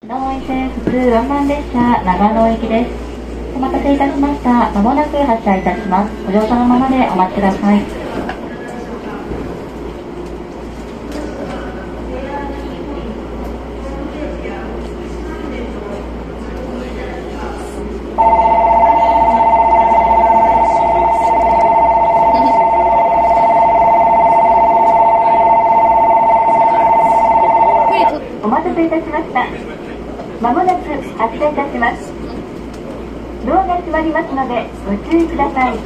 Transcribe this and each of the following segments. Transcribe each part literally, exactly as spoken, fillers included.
長野線普通ワンマン列車長野行きです。お待たせいたしました。まもなく発車いたします。ご乗車のままでお待ちください。お待たせいたしました。まもなく発車いたします。ドアが閉まりますのでご注意ください。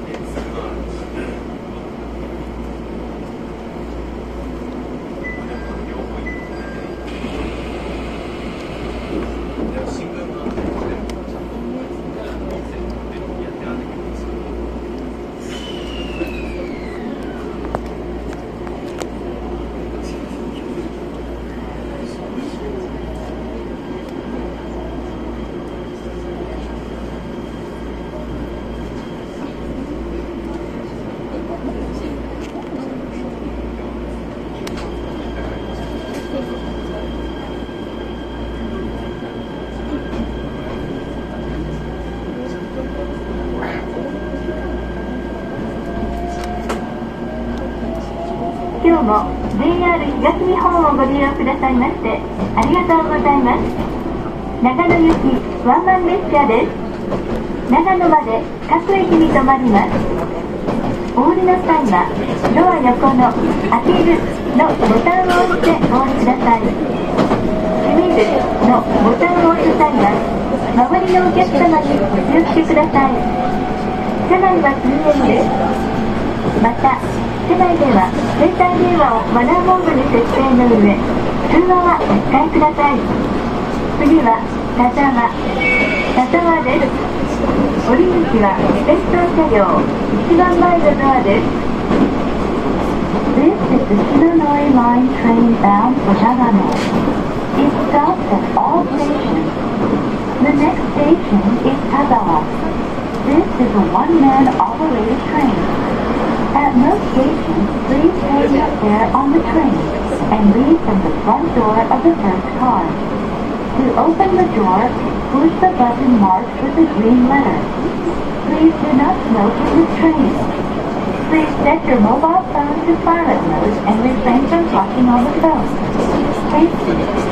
今日も ジェイアール 東日本をご利用くださいましてありがとうございます。長野行きワンマン列車です。長野まで各駅に停まります。お降りの際はドア横の開けるのボタンを押してお降りください。閉めるのボタンを押す際は周りのお客様にお気をつけください。車内は禁煙です。また車内では携帯電話をマナーモードに設定の上通話はお控えください。次は田沢田沢です。降り口は先頭車両一番前のドアです。 This is the Shinonoi Line train bound for Nagano. It stops at all stations. The next station is Tazawa. This is a one-man operated train. At most stations, please pay your fare on the train and leave from the front door of the first car. To open the door, push the button marked with the green letter. Please do not smoke in this train. Please set your mobile phone to silent mode and refrain from talking on the phone. Thank you.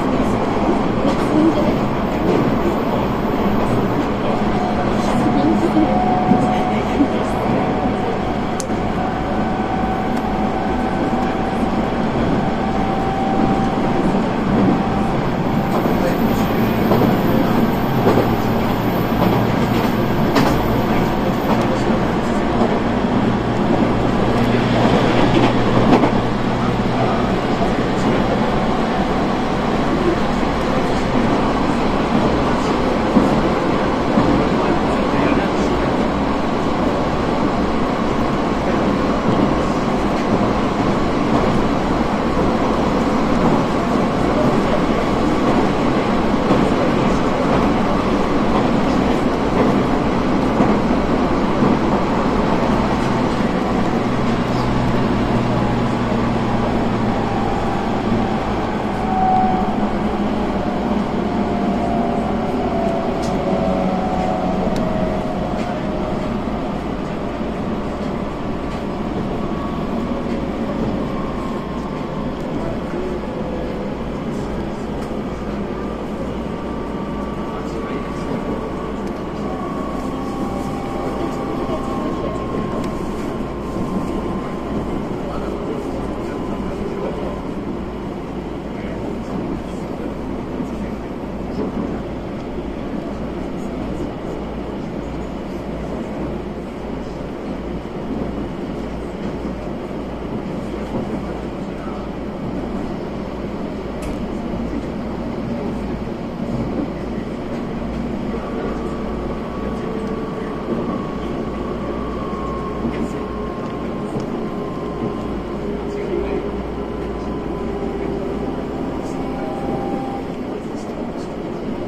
「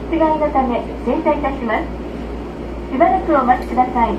違いのため停車いたします。しばらくお待ちください。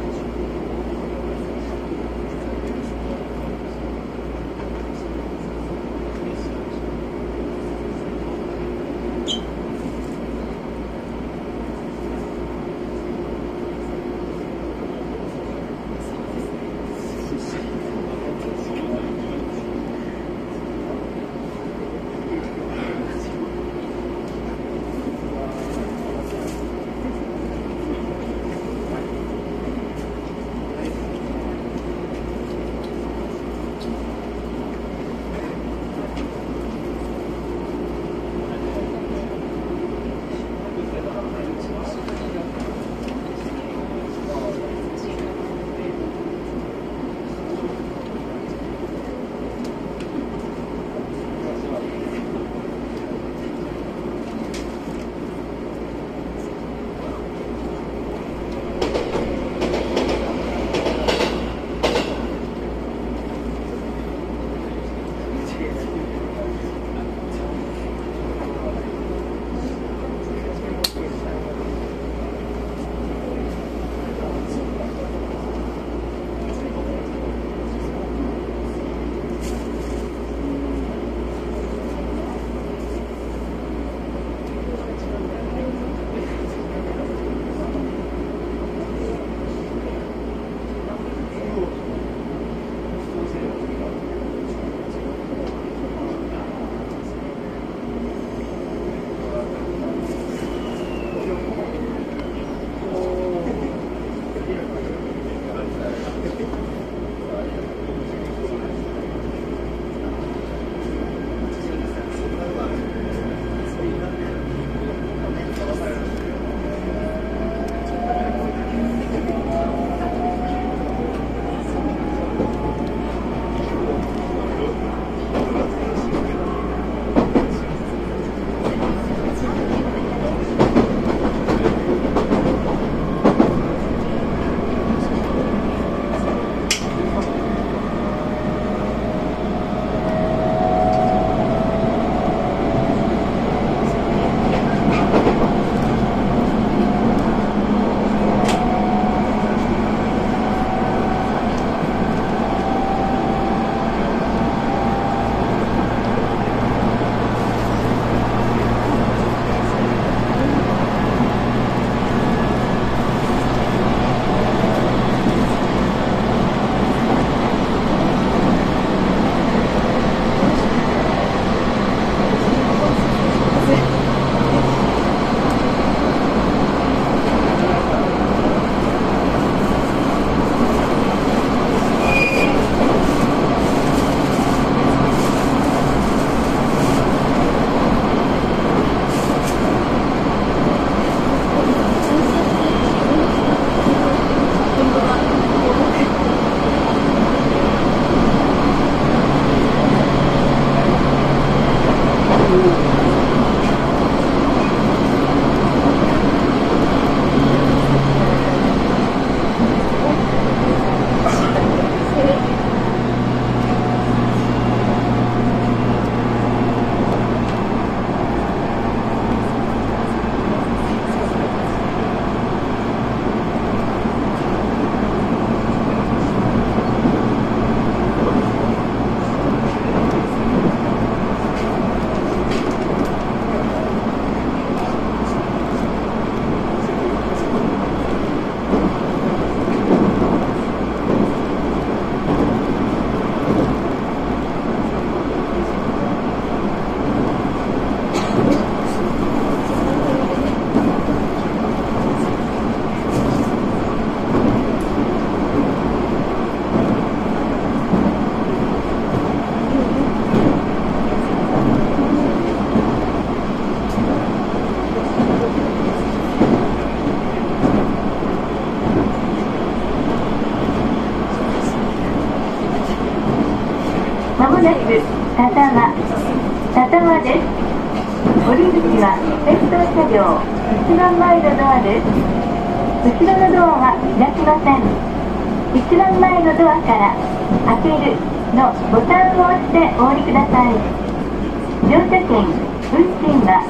なく多々は多々はです。降り口は先頭車両一番前のドアです。後ろのドアは開きません。一番前のドアから開けるのボタンを押してお降りください。乗車券運賃は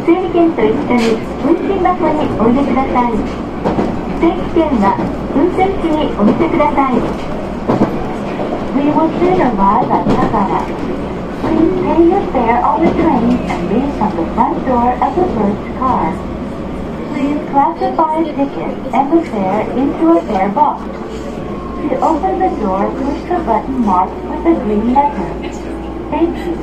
整理券と一緒に運賃箱にお入れください。整理券は運転士にお見せください。We will soon arrive at Sagara. Please pay your fare on the train and leave from the front door of the first car. Please classify a ticket and the fare into a fare box. To open the door, push the button marked with a green letter. Thank you.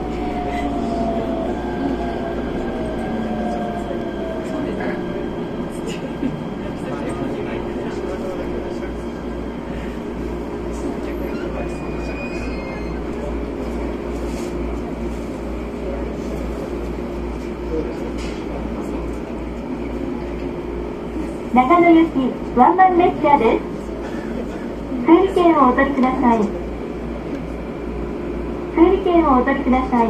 長野行きワンマン列車です。整理券をお取りください。整理券をお取りください。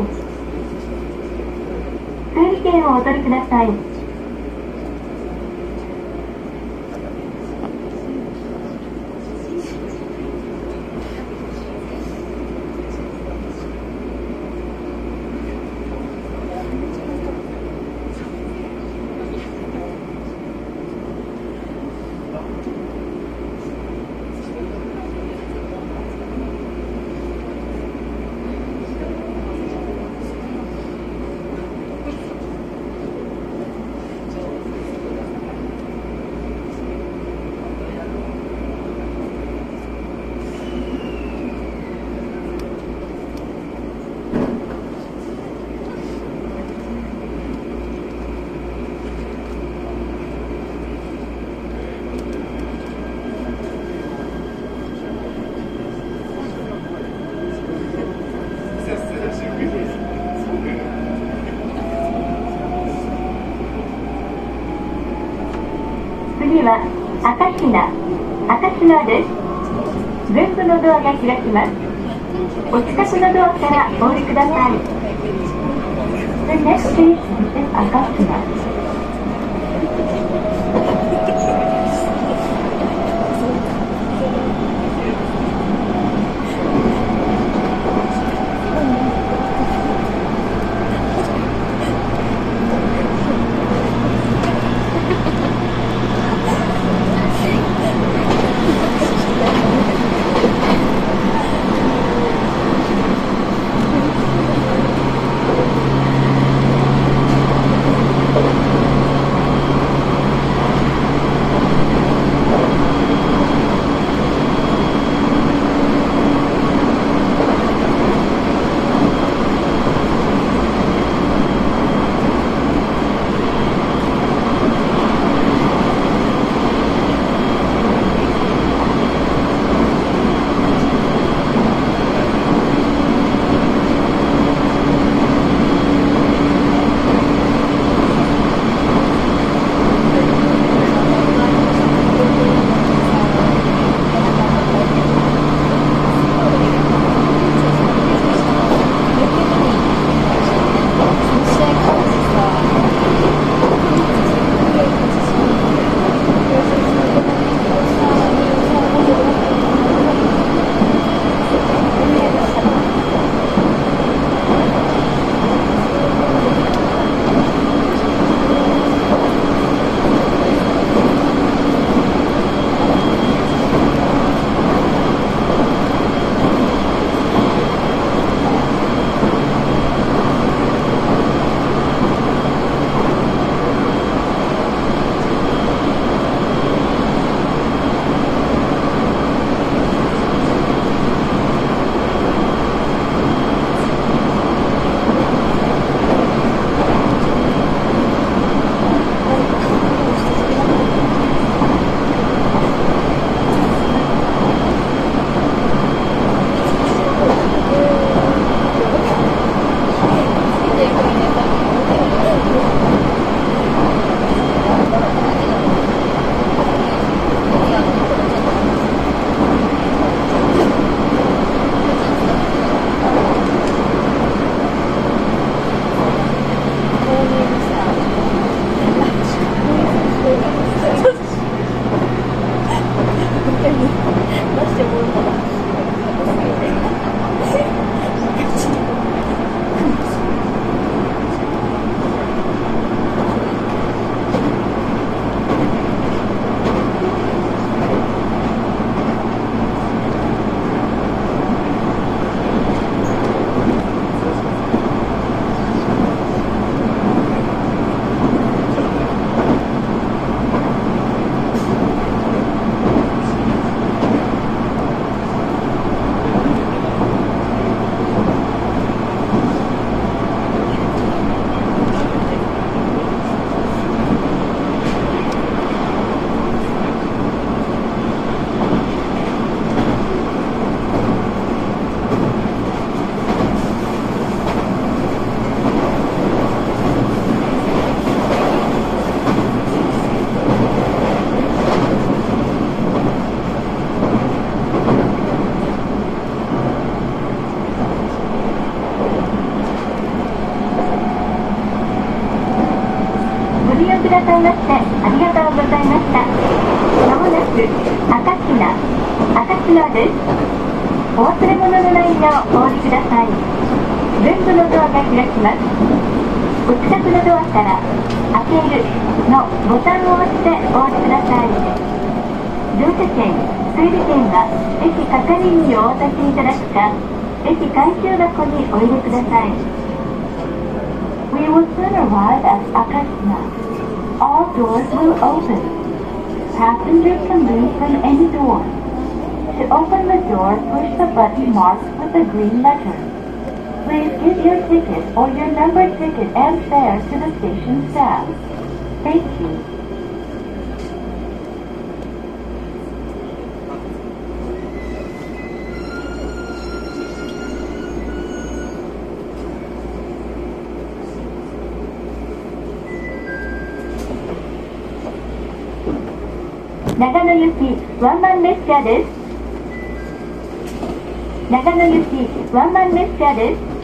整理券をお取りください。次は赤品赤品です。全部のドアが開きます。お近くのドアからお降りください。The next station is Akashina. Thank you. いました。まもなく赤品、赤品です。お忘れ物のないようお降りください。全部のドアが開きます。お近くのドアから開けるのボタンを押してお降りください。乗車券、整理券は駅係員にお渡しいただくか、駅回収箱にお入れください。We will soon arrive at Akashima. All doors will open. Passengers can leave from any door. To open the door, push the button marked with the green letter. Please give your ticket or your numbered ticket and fare to the station staff. Thank you. 長野行きワンマン列車です。長野行きワンマン列車です。